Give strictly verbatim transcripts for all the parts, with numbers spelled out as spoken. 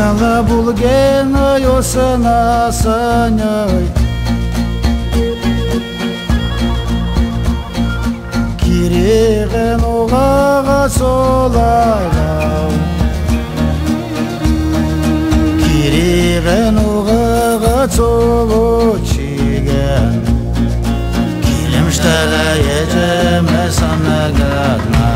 Ала булгена йосана саняй Киреген оғаға солайлау Киреген оғаға солу чиген Килімштаға ежеме санагадна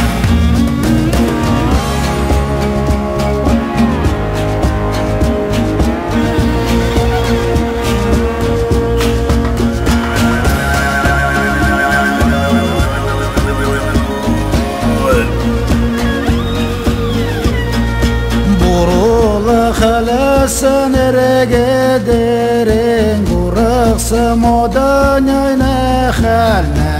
Sen erege derin Burası modan oyna halne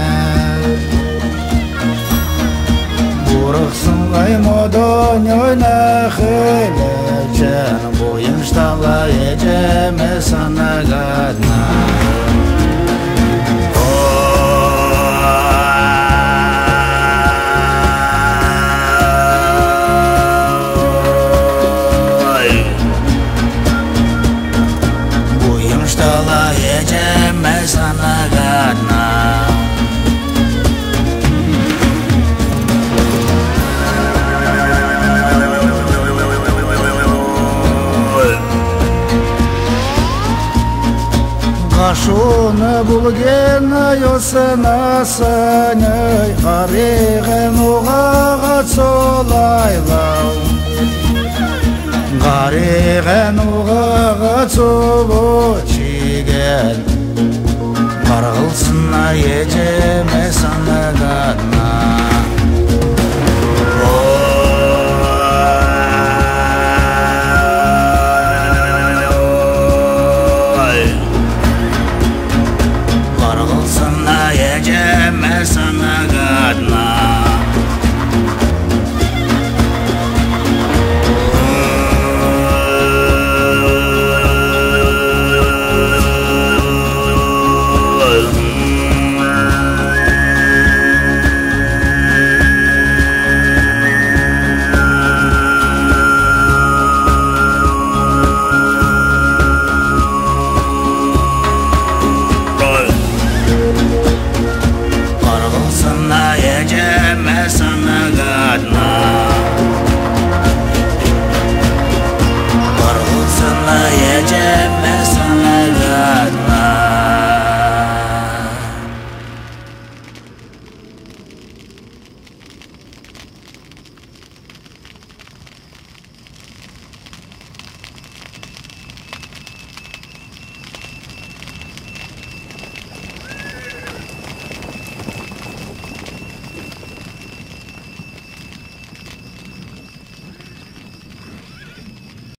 Burası ay modan oyna hele Can boyum ştala eceme sana gadna Шуны булгена йосына саняй Гареген оғаға солайлау Гареген оғаға солу чиген Қарғылсына ежеме санага